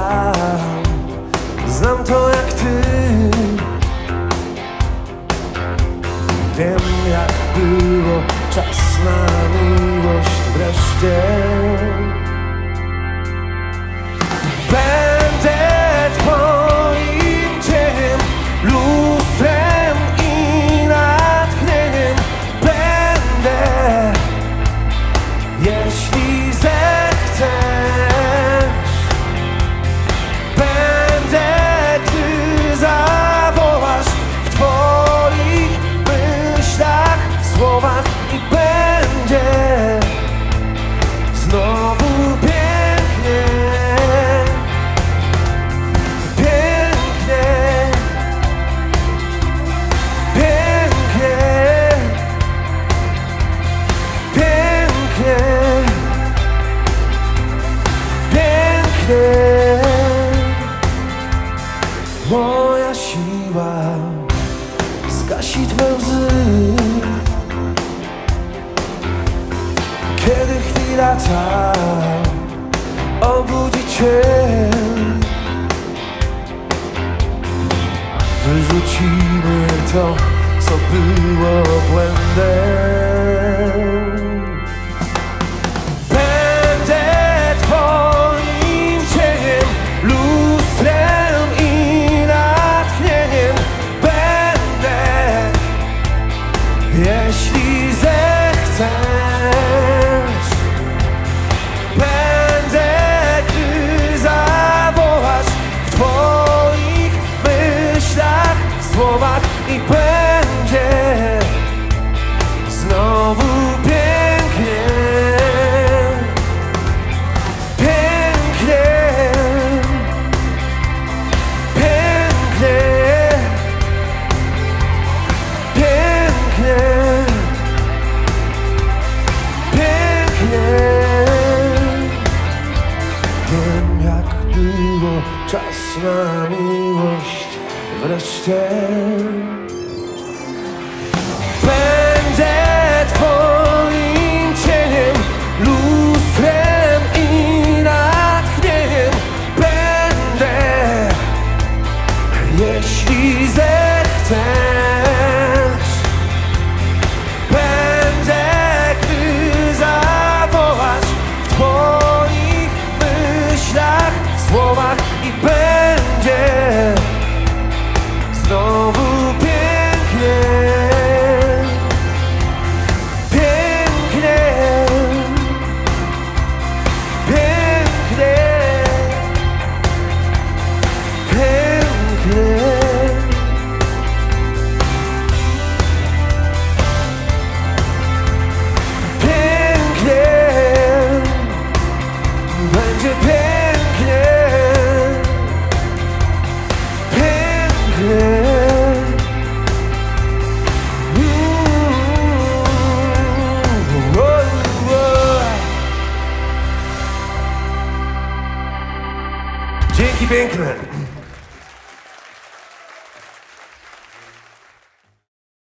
sam, znam to jak ty. Wiem jak było, czas na miłość wreszcie. Będę twoim cieniem, lustrem i natchnieniem. Będę, jeśli zechcesz. Będę, gdy zawołasz w twoich myślach, słowach i będzie znowu pięknie. Pięknie. Pięknie. Pięknie. Pięknie. Moja siła zgasi twe łzy, kiedy chwila ta obudzi cię. Wyrzucimy to, co było błędem. Będę twoim cieniem, lustrem i natchnieniem. Będę, jeśli zechcesz. Będę, gdy zawołasz w twoich myślach, słowach i będzie znowu pięknie. Pięknie. Pięknie. Pięknie. Pięknie. Wiem jak było, czas na miłość wreszcie. Będę twoim cieniem, lustrem i natchnieniem. Będę, jeśli zechcesz. Będę, gdy zawołasz w twoich myślach, słowach i będzie znowu pięknie. Pięknie. Pięknie. Pięknie. Pięknie. Będzie pięknie. Pięknie. Dzięki piękne.